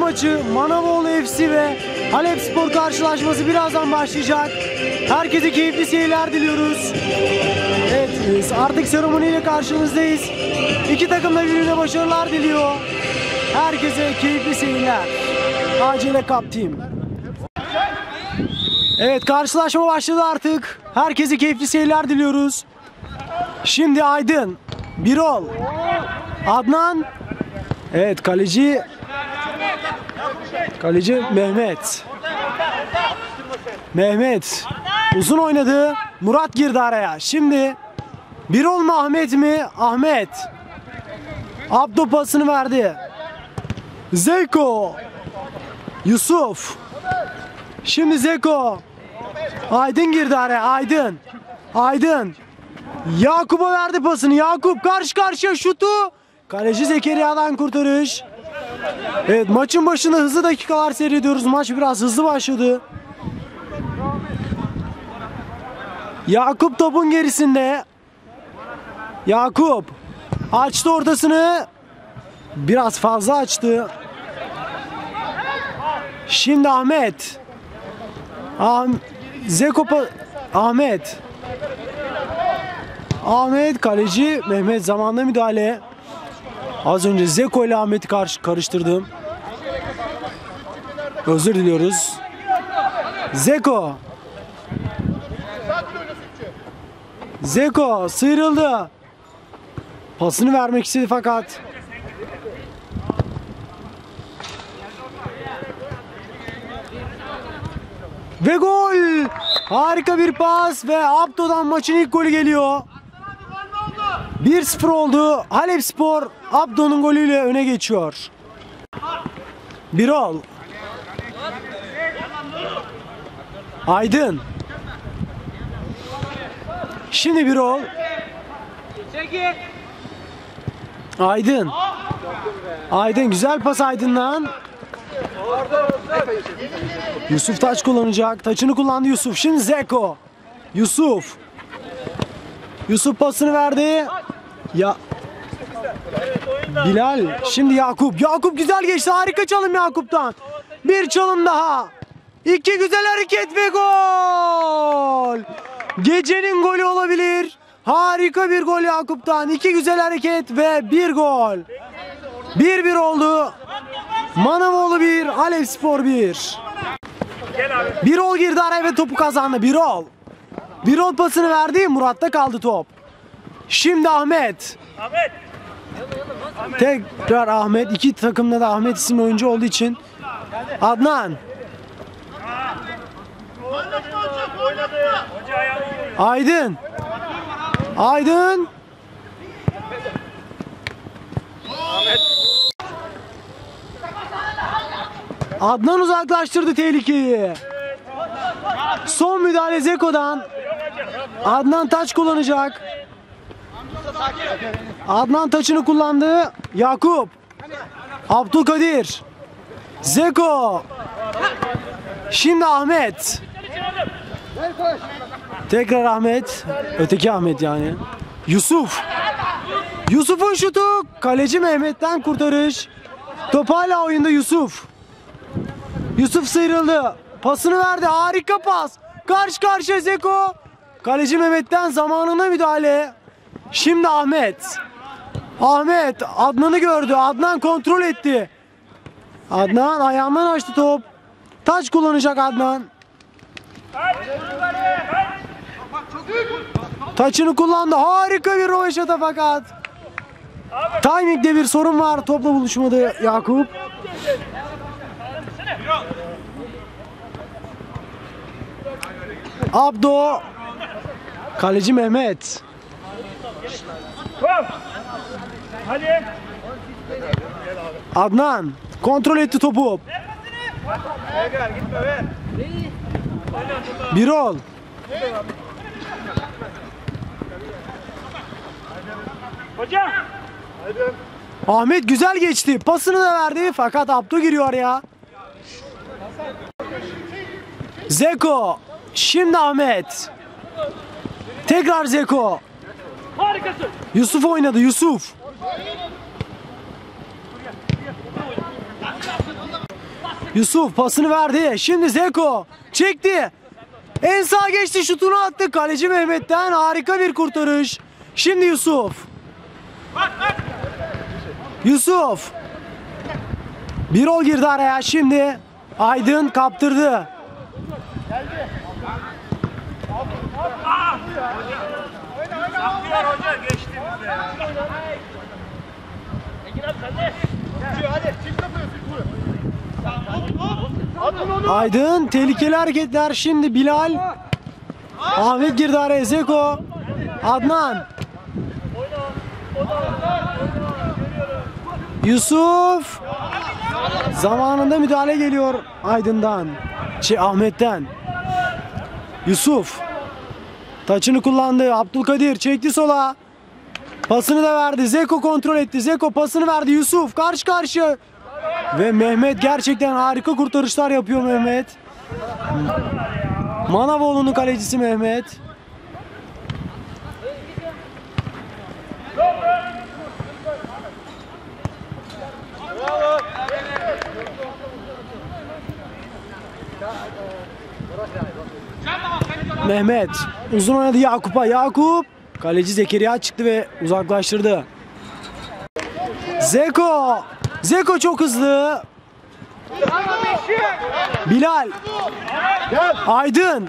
maçı Manavoğlu FC ve Halepspor karşılaşması birazdan başlayacak. Herkese keyifli seyirler diliyoruz. Evet, artık seremoniyle karşınızdayız. İki takım da birbirine başarılar diliyor. Herkese keyifli seyirler. Acele Cup Team. Evet, karşılaşma başladı artık. Herkese keyifli seyirler diliyoruz. Şimdi Aydın, Birol, Adnan. Evet, kaleci Mehmet. Mehmet uzun oynadı. Murat girdi araya. Şimdi Birol mu Ahmet mi? Ahmet. Abdo pasını verdi. Zeko. Yusuf. Şimdi Zeko. Aydın girdi araya. Aydın. Yakup'a verdi pasını. Yakup karşı karşıya şutu. Kaleci Zekeriya'dan kurtarış. Evet, maçın başında hızlı dakikalar seyrediyoruz. Maç biraz hızlı başladı. Yakup topun gerisinde. Yakup açtı ortasını. Biraz fazla açtı. Şimdi Ahmet. Ahmet kaleci Mehmet zamanında müdahale. Az önce Zeko ile Ahmet'i karıştırdım. Özür diliyoruz. Zeko sıyrıldı. Pasını vermek istedi fakat ve gol! Harika bir pas ve Abdo'dan maçın ilk golü geliyor. 1-0 oldu. Halepspor Abdo'nun golüyle öne geçiyor. Birol. Aydın. Şimdi Birol. Aydın güzel pas Aydın'dan. Yusuf taç kullanacak. Taçını kullandı Yusuf. Şimdi Zeko. Yusuf pasını verdi. Bilal. Şimdi Yakup güzel geçti. Harika çalım Yakup'tan. Bir çalım daha. İki güzel hareket ve gol. Gecenin golü olabilir. Harika bir gol Yakup'tan. İki güzel hareket ve bir gol. 1-1 oldu. Manavoğlu 1, Halepspor 1. Birol girdi araya ve topu kazandı. Birol pasını verdi. Murat'ta kaldı top. Şimdi Ahmet. Tekrar Ahmet. İki takımda da Ahmet isimli oyuncu olduğu için. Adnan. Aydın. Adnan uzaklaştırdı tehlikeyi. Son müdahale Zeko'dan. Adnan taç kullanacak. Adnan taçını kullandı. Yakup. Abdülkadir. Zeko. Şimdi Ahmet. Tekrar Ahmet. Öteki Ahmet yani. Yusuf'un şutu. Kaleci Mehmet'ten kurtarış. Top hala oyunda Yusuf sıyrıldı. Pasını verdi. Harika pas. Karşı karşıya Zeko. Kaleci Mehmet'ten zamanına müdahale. Şimdi Ahmet Adnan'ı gördü. Adnan kontrol etti. Adnan ayağından açtı top. Taç kullanacak Adnan. Taçını kullandı. Harika bir röveşata fakat timing'de bir sorun var. Topla buluşmadı Yakup. Abdo. Kaleci Mehmet. Adnan kontrol etti topu. Birol. Ahmet güzel geçti. Pasını da verdi fakat Abdo giriyor araya. Zeko. Şimdi Ahmet. Tekrar Zeko. Yusuf oynadı. Yusuf pasını verdi. Şimdi Zeko çekti. En sağa geçti, şutunu attı. Kaleci Mehmet'ten harika bir kurtarış. Şimdi Yusuf. Yusuf. Birol girdi araya. Şimdi Aydın kaptırdı. Aydın tehlikeli hareketler. Şimdi Bilal. Ahmet girdi araya. Zeko. Adnan. Yusuf. Zamanında müdahale geliyor Aydın'dan. Ahmet'ten. Yusuf. Taçını kullandı. Abdülkadir çekti sola. Pasını da verdi. Zeko kontrol etti. Zeko pasını verdi. Yusuf karşı karşı. Ve Mehmet gerçekten harika kurtarışlar yapıyor Mehmet. Manavoğlu'nun kalecisi Mehmet. Mehmet uzun oynadı Yakup'a. Yakup. Kaleci Zekeriya çıktı ve uzaklaştırdı. Zeko. Zeko çok hızlı. Bilal. Aydın.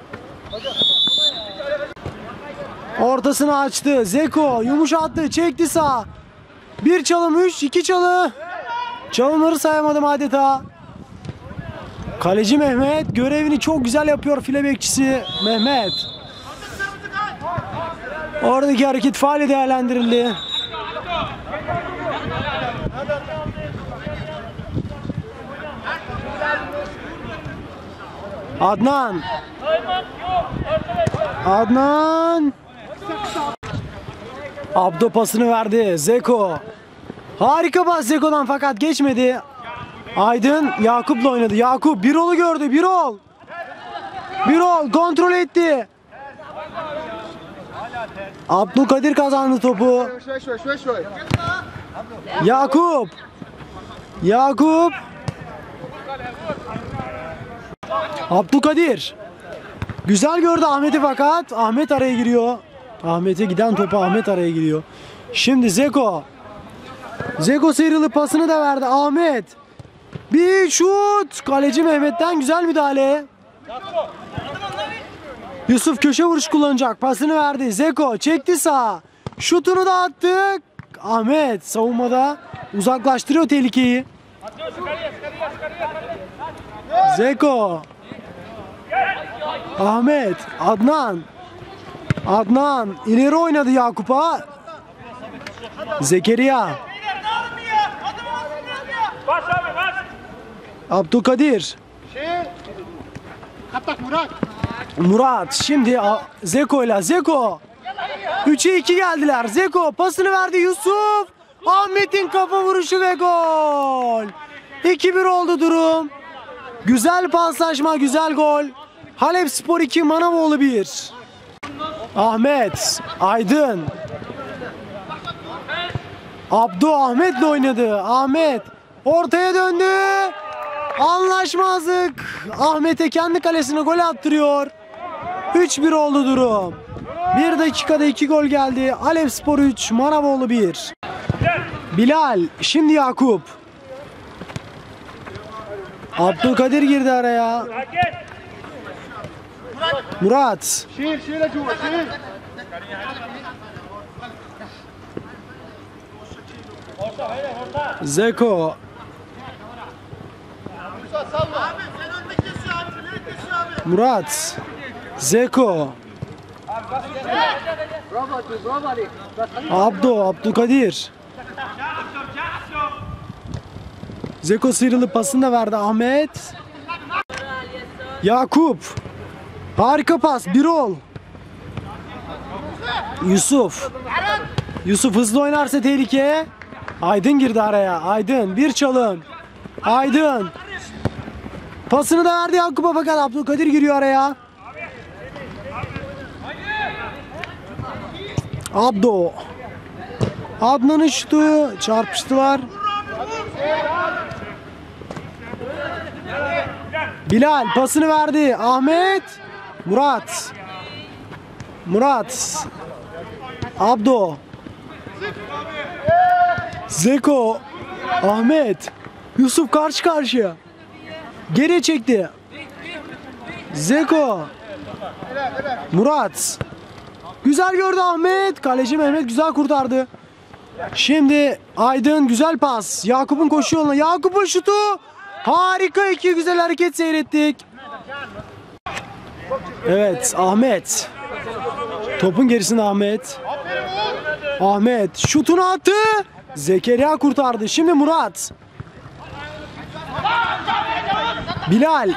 Ortasını açtı. Zeko yumuşattı. Çekti sağ. Bir çalım 3. 2 çalı. Çalımları sayamadım adeta. Kaleci Mehmet görevini çok güzel yapıyor, file bekçisi Mehmet. Oradaki hareket faali değerlendirildi. Adnan. Adnan. Abdo pasını verdi. Zeko. Harika pas Zeko'dan fakat geçmedi. Aydın Yakup'la oynadı. Yakup Birol'u gördü. Birol. Birol kontrol etti. Abdülkadir kazandı topu. Yakup. Yakup. Abdülkadir. Güzel gördü Ahmet'i fakat Ahmet araya giriyor. Ahmet'e giden topu Ahmet araya giriyor. Şimdi Zeko. Zeko sıyrılıp pasını da verdi. Ahmet. Bir şut. Kaleci Mehmet'ten güzel müdahale. Yusuf köşe vuruş kullanacak. Pasını verdi. Zeko çekti sağa. Şutunu da attı. Ahmet savunmada uzaklaştırıyor tehlikeyi. Zeko. Ahmet. Adnan. Adnan ileri oynadı Yakup'a. Zekeriya. Abdülkadir. Murat. Şimdi Zeko ile Zeko. 3'e 2 geldiler. Zeko pasını verdi Yusuf. Ahmet'in kafa vuruşu ve gol. 2-1 oldu durum. Güzel paslaşma, güzel gol. Halepspor 2, Manavoğlu 1. Ahmet, Aydın. Abdo Ahmet'le oynadı. Ahmet ortaya döndü. Anlaşmazlık. Ahmet'e kendi kalesine gol attırıyor. 3-1 oldu durum. 1 dakikada 2 gol geldi. Halepspor 3, Manavoğlu 1. Bilal, şimdi Yakup. Abdülkadir girdi araya. Murat. Zeko. Murat. Zeko. Abdülkadir. Zeko sıyrılıp pasını da verdi Ahmet. Yakup. Harika pas. Birol. Yusuf. Yusuf hızlı oynarsa tehlike. Aydın girdi araya. Aydın bir çalım. Aydın. Pasını da verdi Yakup'a fakat Abdülkadir giriyor araya. Abdo. Adnan'ın şutu çarpıştılar. Bilal pasını verdi. Ahmet. Murat. Murat. Abdo. Zeko. Ahmet. Yusuf karşı karşıya. Geriye çekti. Zeko. Murat. Güzel gördü Ahmet. Kaleci Mehmet güzel kurtardı. Şimdi Aydın güzel pas. Yakup'un koşu yoluna. Yakup'un şutu. Harika, iki güzel hareket seyrettik. Evet Ahmet. Topun gerisinde Ahmet. Ahmet şutunu attı. Zekeriya kurtardı. Şimdi Murat. Bilal.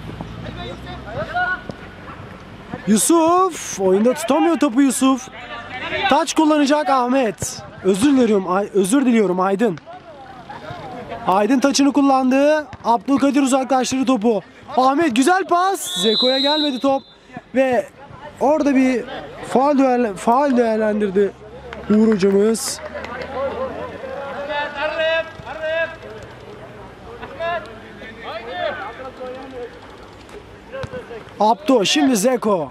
Yusuf. Oyunda tutamıyor topu Yusuf. Taç kullanacak Ahmet. Özür diliyorum Aydın. Aydın taçını kullandı. Abdülkadir uzaklaştırdı topu. Ahmet güzel pas. Zeko'ya gelmedi top. Ve orada bir faul değerlendirdi Uğur hocamız. Abdo, şimdi Zeko.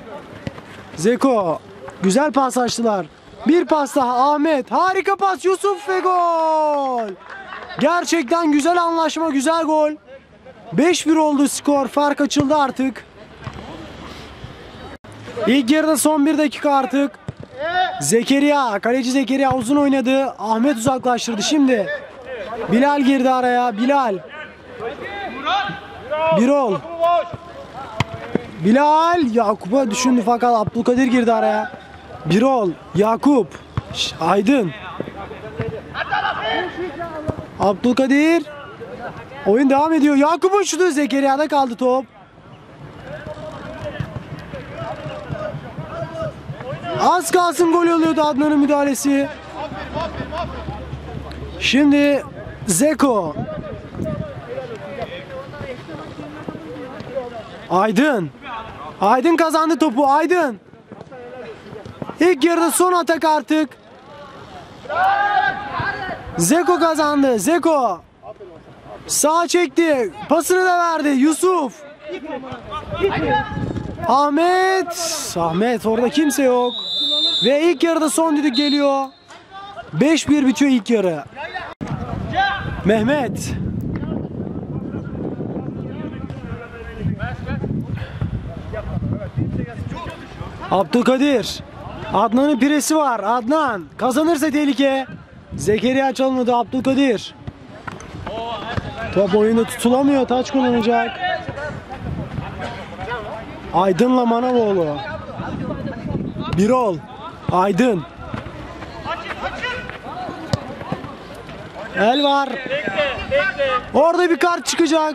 Zeko güzel pas açtılar. Bir pas daha Ahmet. Harika pas Yusuf ve gol. Gerçekten güzel anlaşma, güzel gol. 5-1 oldu skor. Fark açıldı artık. İlk yarıda son 1 dakika artık. Zekeriya, kaleci Zekeriya uzun oynadı. Ahmet uzaklaştırdı. Şimdi Bilal girdi araya. Bilal. Birol. Bilal Yakup'a düşündü fakat Abdülkadir girdi araya. Birol, Yakup, Aydın. Abdülkadir. Oyun devam ediyor. Yakup'un şutu, Zekeriya'da kaldı top. Az kalsın gol oluyordu Adnan'ın müdahalesi. Şimdi Zeko. Aydın. Aydın kazandı topu. Aydın. İlk yarıda son atak artık. Zeko kazandı. Zeko. Sağa çekti. Pasını da verdi. Yusuf. Ahmet orada kimse yok. Ve ilk yarıda son düdük geliyor. 5-1 bitiyor ilk yarı. Mehmet. Abdülkadir. Adnan'ın piresi var. Adnan kazanırsa tehlike. Zekeriya çalmadı. Abdülkadir. Top oyunda tutulamıyor. Taç kullanacak. Aydın'la Manavoğlu. Birol. Aydın. El var. Orada bir kart çıkacak.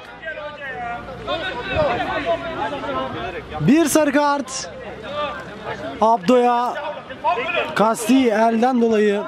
Bir sarı kart. Abdo'ya kasti elden dolayı.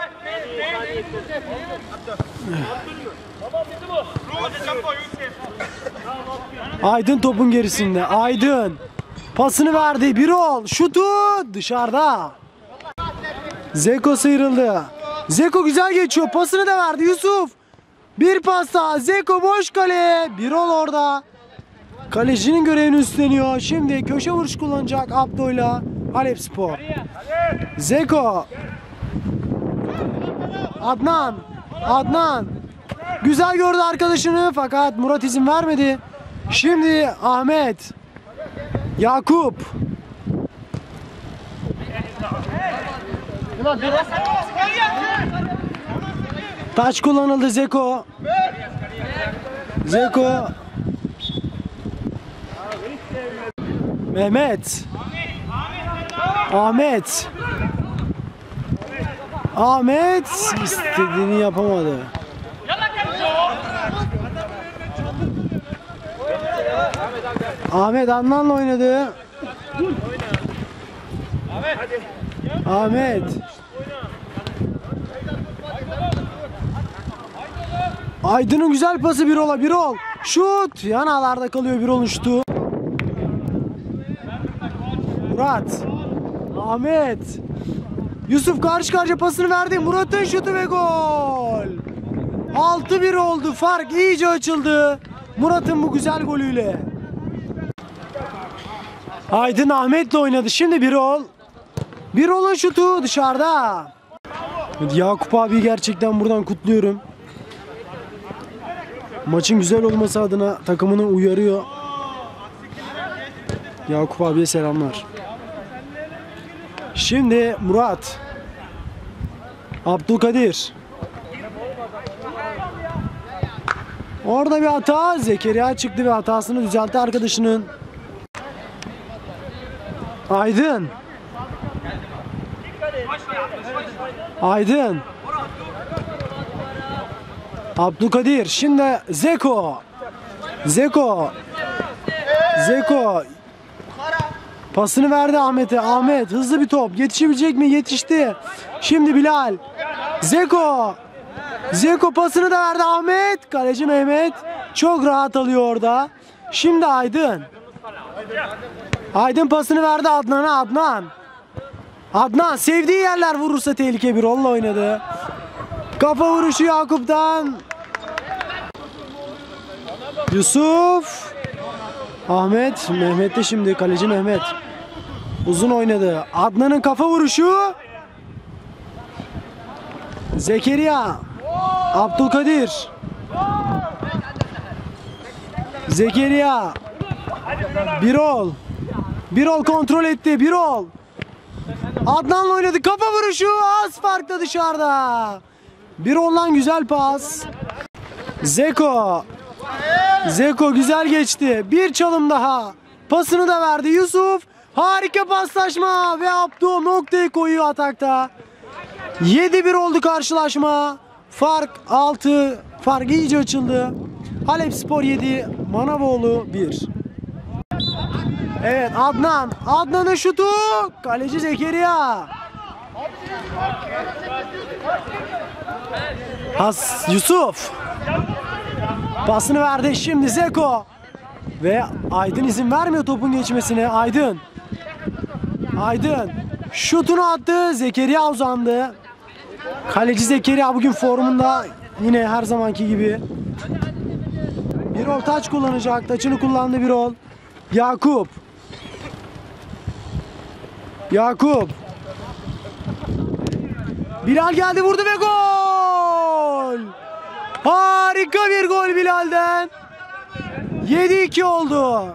Aydın topun gerisinde. Aydın pasını verdi. Birol şutu dışarıda. Zeko sıyrıldı. Zeko güzel geçiyor. Pasını da verdi Yusuf. Bir pas daha. Zeko boş kale. Birol orada. Kalecinin görevini üstleniyor. Şimdi köşe vuruş kullanacak Abdo'yla Halepspor. Zeko. Adnan. Güzel gördü arkadaşını fakat Murat izin vermedi. Şimdi Ahmet. Yakup. Taç kullanıldı Zeko. Mehmet. Ahmet istediğini yapamadı. Ahmet Adnan'la oynadı. Ahmet. Aydın'ın güzel pası Birol'a. Birol. Şut. Yanalarda kalıyor Birol'un şutu. Murat. Ahmet. Yusuf karşı karşıya pasını verdi. Murat'ın şutu ve gol. 6-1 oldu. Fark iyice açıldı. Murat'ın bu güzel golüyle. Aydın Ahmet'le oynadı. Şimdi Birol. Birol'un şutu dışarıda. Yakup abi gerçekten buradan kutluyorum. Maçın güzel olması adına takımını uyarıyor. Yakup abiye selamlar. Şimdi Murat. Abdülkadir. Orada bir hata. Zekeriya çıktı ve hatasını düzeltti arkadaşının. Aydın. Aydın. Abdülkadir. Şimdi Zeko. Zeko. Zeko. Pasını verdi Ahmet'e. Ahmet hızlı bir top. Yetişebilecek mi? Yetişti. Şimdi Bilal. Zeko. Zeko pasını da verdi Ahmet. Kaleci Mehmet çok rahat alıyor orada. Şimdi Aydın. Aydın pasını verdi Adnan'a. Adnan. Adnan sevdiği yerler vurursa tehlike, Birol'la oynadı. Kafa vuruşu Yakup'tan. Yusuf. Ahmet. Mehmet de şimdi kaleci Mehmet. Uzun oynadı. Adnan'ın kafa vuruşu. Zekeriya. Abdülkadir. Zekeriya. Birol. Birol kontrol etti. Birol. Adnan'la oynadı. Kafa vuruşu az farkla dışarıda. Birol'dan güzel pas. Zeko. Zeko güzel geçti. Bir çalım daha. Pasını da verdi Yusuf. Harika paslaşma ve Abdü noktayı koyuyor atakta. 7-1 oldu karşılaşma. Fark 6. Fark iyice açıldı. Halepspor 7, Manavoğlu 1. Evet Adnan. Adnan'ın şutu. Kaleci Zekeriya. Yusuf. Pasını verdi. Şimdi Zeko. Ve Aydın izin vermiyor topun geçmesine. Aydın. Aydın. Şutunu attı. Zekeriya uzandı. Kaleci Zekeriya bugün formunda. Yine her zamanki gibi. Birol taç kullanacak. Taçını kullandı Birol. Yakup. Yakup. Bilal geldi, vurdu ve gol. Harika bir gol Bilal'den. 7-2 oldu.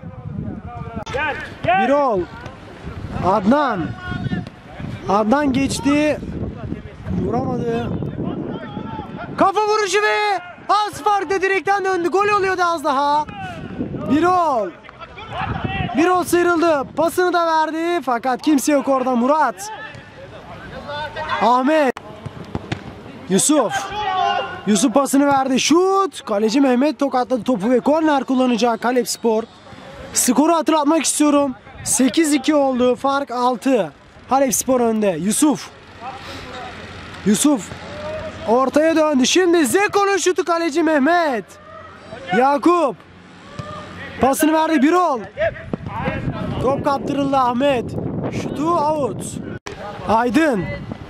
Birol. Adnan. Adnan geçti. Vuramadı. Kafa vuruşu ve az farkla direkten döndü. Gol oluyordu az daha. Birol. Birol sıyrıldı. Pasını da verdi. Fakat kimse yok orada. Murat. Ahmet. Yusuf. Yusuf pasını verdi. Şut. Kaleci Mehmet tokatladı topu ve korner kullanacak Halepspor. Skoru hatırlatmak istiyorum. 8-2 oldu. Fark 6. Halepspor önde. Yusuf. Yusuf. Ortaya döndü. Şimdi Zeko'nun şutu, kaleci Mehmet. Yakup. Pasını verdi Birol. Top kaptırıldı Ahmet. Şutu out. Aydın.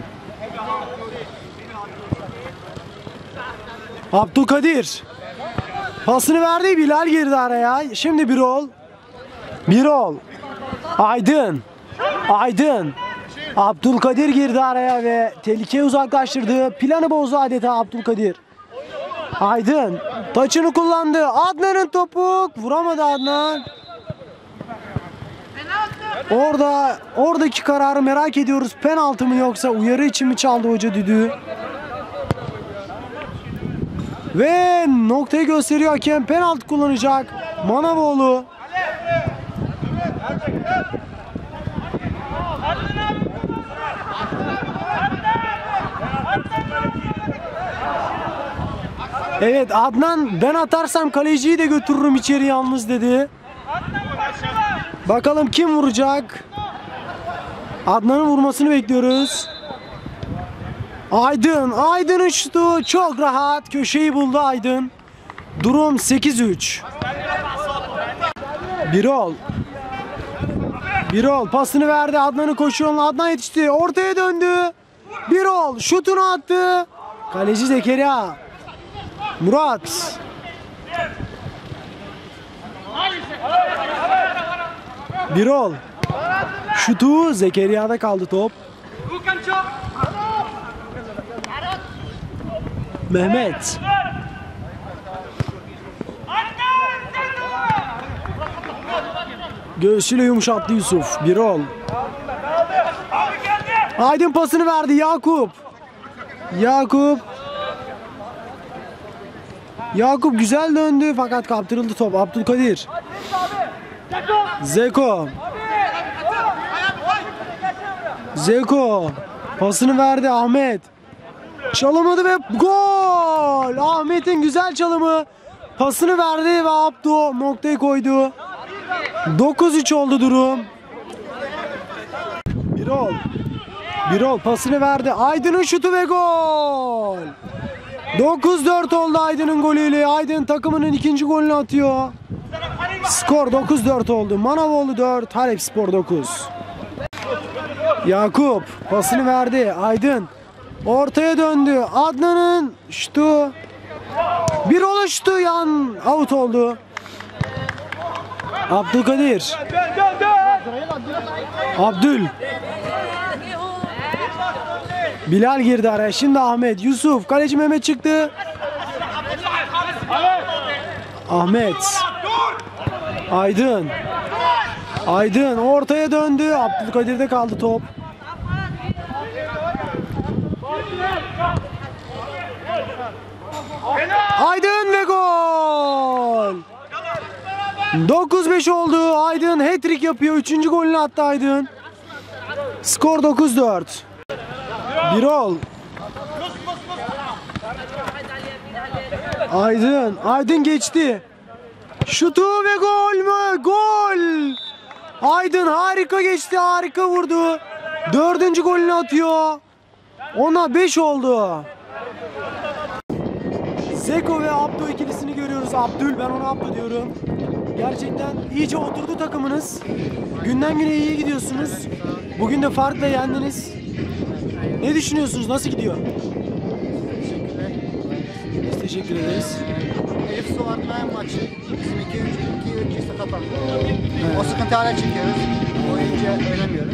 Abdülkadir. Pasını verdi, Bilal girdi araya. Şimdi Birol. Birol. Aydın. Aydın. Abdülkadir girdi araya ve tehlikeyi uzaklaştırdı. Planı bozdu adeta Abdülkadir. Aydın. Taçını kullandı. Adnan'ın topu. Vuramadı Adnan. Oradaki kararı merak ediyoruz. Penaltı mı yoksa uyarı için mi çaldı hoca düdüğü? Ve noktayı gösteriyor hakem. Penaltı kullanacak Manavoğlu. Evet Adnan, ben atarsam kaleciyi de götürürüm içeri yalnız dedi. Bakalım kim vuracak? Adnan'ın vurmasını bekliyoruz. Aydın. Aydın'ın şutu çok rahat. Köşeyi buldu Aydın. Durum 8-3. Birol. Birol pasını verdi. Adnan'ın koşu yoluna. Adnan yetişti. Ortaya döndü. Birol şutunu attı. Kaleci Zekeriya. Murat. Birol. Şutu Zekeriya'da kaldı top. Mehmet. Göğsüyle yumuşattı Yusuf. Birol. Aydın pasını verdi Yakup. Yakup güzel döndü fakat kaptırıldı top. Abdülkadir. Zeko pasını verdi Ahmet. Çalamadı ve gol! Ahmet'in güzel çalımı. Pasını verdi ve Abdu noktayı koydu. 9-3 oldu durum. Birol pasını verdi. Aydın'ın şutu ve gol. 9-4 oldu Aydın'ın golüyle. Aydın takımının ikinci golünü atıyor. Skor 9-4 oldu. Manavoğlu 4, Halepspor 9. Yakup pasını verdi. Aydın ortaya döndü. Adnan'ın şutu. Birol şutu yan out oldu. Abdülkadir. Bilal girdi araya. Şimdi Ahmet. Yusuf. Kaleci Mehmet çıktı. Ahmet. Aydın ortaya döndü. Abdülkadir'de kaldı top. Aydın ve gol. 9-5 oldu. Aydın hat-trick yapıyor. 3. golünü attı Aydın. Skor 9-4. Birol. Aydın geçti. Şutu ve gol mü? Gol. Aydın harika geçti. Harika vurdu. 4. golünü atıyor. Ona 5 oldu. Zeko ve Abdu ikilisini görüyoruz. Abdül, ben ona Abdu diyorum. Gerçekten iyice oturdu takımınız. Günden güne iyi gidiyorsunuz. Bugün de farkla yendiniz. Ne düşünüyorsunuz? Nasıl gidiyor? Biz teşekkür ederiz. Elif Su Atmayan maçı bizim iki oyuncu sakatlandı. O sıkıntı hala çekiyoruz. Oyuncu oynamıyoruz.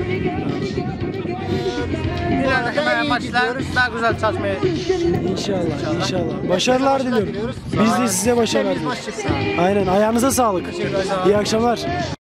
İleride maçlar daha güzel çalışmaya. İnşallah. Başarılar diliyorum. Biz de size başarılar diliyoruz. Aynen. Ayağınıza sağlık. İyi akşamlar.